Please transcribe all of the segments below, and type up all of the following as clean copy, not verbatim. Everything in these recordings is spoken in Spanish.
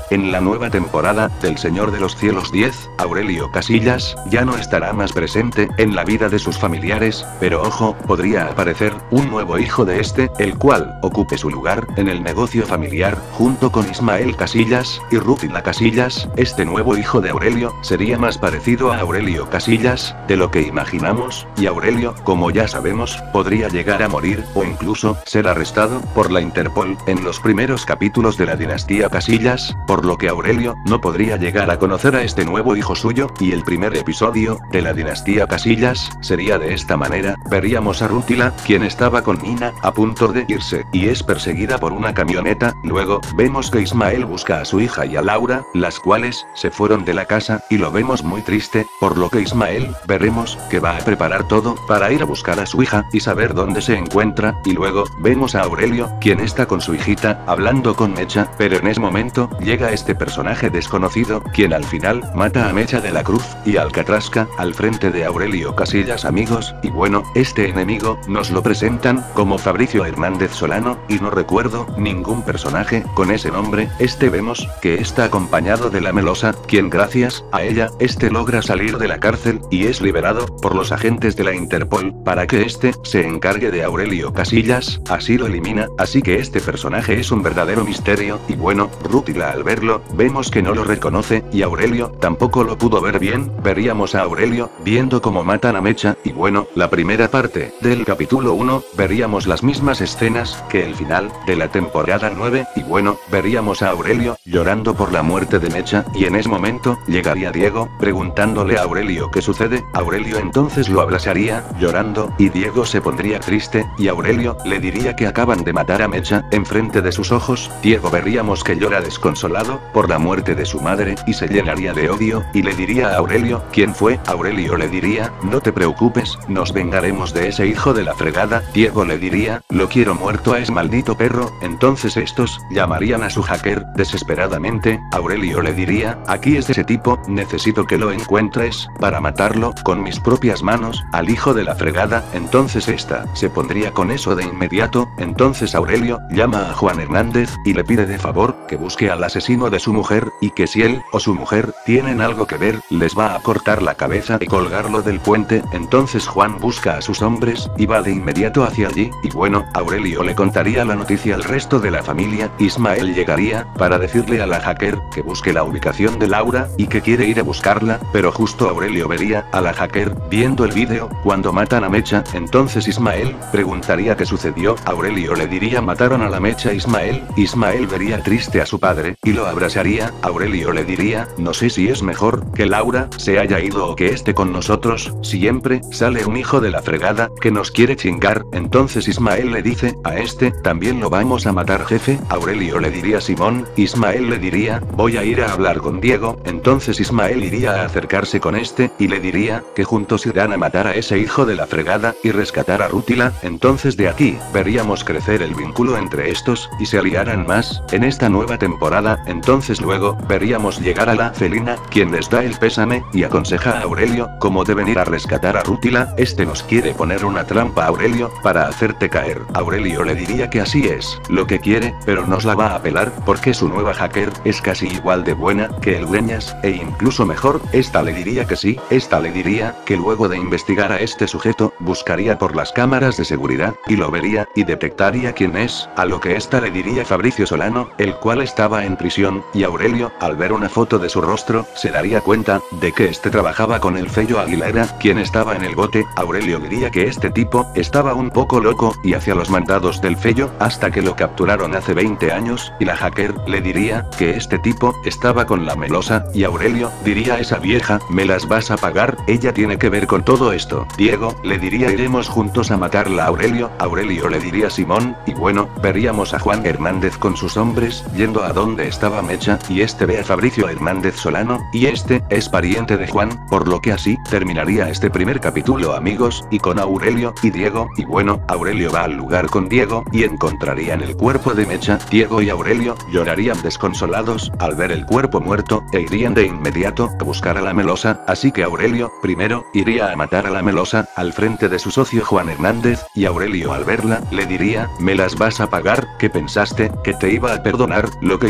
En la nueva temporada del Señor de los Cielos 10, Aurelio Casillas ya no estará más presente en la vida de sus familiares, pero ojo, podría aparecer un nuevo hijo de este, el cual ocupe su lugar en el negocio familiar, junto con Ismael Casillas y Rútila Casillas. Este nuevo hijo de Aurelio sería más parecido a Aurelio Casillas de lo que imaginamos, y Aurelio, como ya sabemos, podría llegar a morir o incluso ser arrestado por la Interpol en los primeros capítulos de la dinastía Casillas, por lo que Aurelio no podría llegar a conocer a este nuevo hijo suyo, y el primer episodio de la dinastía Casillas sería de esta manera. Veríamos a Rútila, quien estaba con Nina, a punto de irse, y es perseguida por una camioneta. Luego, vemos que Ismael busca a su hija y a Laura, las cuales se fueron de la casa, y lo vemos muy triste, por lo que Ismael, veremos, que va a preparar todo, para ir a buscar a su hija, y saber dónde se encuentra, y luego, vemos a Aurelio, quien está con su hijita, hablando con Mecha, pero en ese momento, llega este personaje desconocido, quien al final, mata a Mecha de la Cruz, y Alcatrasca, al frente de Aurelio Casillas amigos, y bueno, este enemigo, nos lo presentan, como Fabricio Hernández Solano, y no recuerdo, ningún personaje, con ese nombre. Vemos, que está acompañado de la Melosa, quien gracias a ella, logra salir de la cárcel, y es liberado, por los agentes de la Interpol, para que se encargue de Aurelio Casillas, así lo elimina, así que este personaje es un verdadero misterio, y bueno, Rútila al verlo, vemos que no lo reconoce, y Aurelio, tampoco lo pudo ver bien. Veríamos a Aurelio, viendo cómo matan a Mecha, y bueno, la primera parte, del capítulo 1, veríamos las mismas escenas, que el final, de la temporada 9, y bueno, veríamos a Aurelio, llorando por la muerte de Mecha, y en ese momento, llegaría Diego, preguntándole a Aurelio qué sucede. Aurelio entonces lo abrazaría, llorando, y Diego se pondría triste, y Aurelio, le diría que acaban de matar a Mecha, enfrente de sus ojos. Diego veríamos que llora desconsolado, por la muerte de su madre, y se llenaría de odio, y le diría a Aurelio, ¿quién fue? Aurelio le diría, no te preocupes, nos vengaremos de ese hijo de la fregada. Diego le diría, lo quiero muerto a ese maldito perro. Entonces estos, llamarían a su hacker, desesperadamente. Aurelio le diría, aquí es ese tipo, necesito que lo encuentres, para matarlo, con mis propias manos, al hijo de la fregada. Entonces se pondría con eso de inmediato. Entonces Aurelio, llama a Juan Hernández, y le pide de favor, que busque al asesino de su mujer, y que si él, o su mujer, tienen algo que ver, les va a cortar la cabeza y colgarlo del puente. Entonces Juan busca a sus hombres, y va de inmediato hacia allí, y bueno, Aurelio le contaría la noticia al resto de la familia. Ismael llegaría, para decirle a la hacker, que busque la ubicación de Laura, y que quiere ir a buscarla, pero justo Aurelio vería, a la hacker, viendo el vídeo, cuando matan a Mecha. Entonces Ismael, preguntaría qué sucedió. Aurelio le diría, mataron a la Mecha Ismael. Ismael vería triste a su padre, y lo abrazaría. Aurelio le diría, no sé si es mejor, que Laura, se haya ido o que esté con nosotros, siempre, sale un hijo de la fregada, que nos quiere chingar. Entonces Ismael le dice, a también lo vamos a matar jefe. Aurelio le diría Simón. Ismael le diría, voy a ir a hablar con Diego. Entonces Ismael iría a acercarse con y le diría, que juntos irán a matar a ese hijo de la fregada, y rescatar a Rútila. Entonces de aquí, veríamos crecer el vínculo entre estos, y se aliarán más, en esta nueva temporada. Entonces luego, veríamos llegar a la Celina, quien les da el pésame, y aconseja a Aurelio, cómo deben ir a rescatar a Rútila. Nos quiere poner una trampa a Aurelio, para hacerte caer. Aurelio le diría que así es, lo que quiere, pero nos la va a pelar, porque su nueva hacker, es casi igual de buena, que el Dueñas, e incluso mejor. Le diría que sí, le diría, que luego de investigar a este sujeto, buscaría por las cámaras de seguridad, y lo vería, y detectaría quién es, a lo que le diría Fabricio Solano, el cual estaba en prisión, y Aurelio, al ver una foto de su rostro, se daría cuenta, de que trabajaba con el Fello Aguilera, quien estaba en el bote. Aurelio diría que este tipo, estaba un poco loco, y hacia los mandados del Fello, hasta que lo capturaron hace 20 años, y la hacker, le diría, que este tipo, estaba con la Melosa, y Aurelio, diría a esa vieja, me las vas a pagar, ella tiene que ver con todo esto. Diego, le diría iremos juntos a matarla a Aurelio. Aurelio le diría Simón, y bueno, veríamos a Juan Hernández con sus hombres, yendo a donde estaba Mecha, y ve a Fabricio Hernández Solano, y es pariente de Juan, por lo que así, terminaría este primer capítulo amigos, y con Aurelio, y Diego, y bueno, Aurelio va al lugar con Diego, y encontrarían el cuerpo de Mecha. Diego y Aurelio, llorarían desconsolados, al ver el cuerpo muerto, e irían de inmediato, a buscar a la Melosa, así que Aurelio, primero, iría a matar a la Melosa, al frente de su socio Juan Hernández, y Aurelio al verla, le diría, me las vas a pagar, ¿qué pensaste, que te iba a perdonar, lo que hiciste a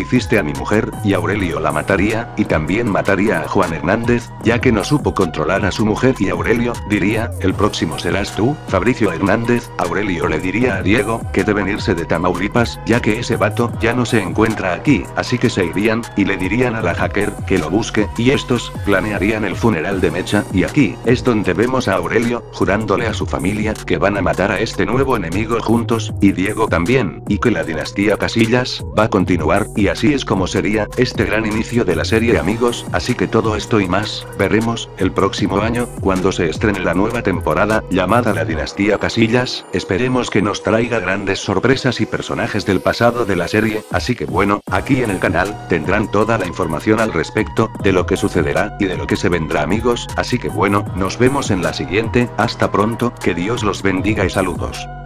mi mujer, y Aurelio la mataría, y también mataría a Juan Hernández, ya que no supo controlar a su mujer, y Aurelio diría, el próximo serás tú, Fabricio Hernández. Aurelio le diría a Diego, que deben irse de Tamaulipas, ya que ese vato ya no se encuentra aquí, así que se irían, y le dirían a la hacker, que lo busque, y estos, planearían el funeral de Mecha, y aquí, es donde vemos a Aurelio, jurándole a su familia, que van a matar a este nuevo enemigo juntos, y Diego también, y que la dinastía Casillas, va a continuar, y así es como sería, este gran inicio de la serie amigos, así que todo esto y más, veremos, el próximo año, cuando se estrene la nueva temporada, llamada La Dinastía Casillas, esperemos que nos traiga grandes sorpresas y personajes del pasado de la serie, así que bueno, aquí en el canal, tendrán toda la información al respecto, de lo que sucederá, y de lo que se vendrá amigos, así que bueno, nos vemos en la siguiente, hasta pronto, que Dios los bendiga y saludos.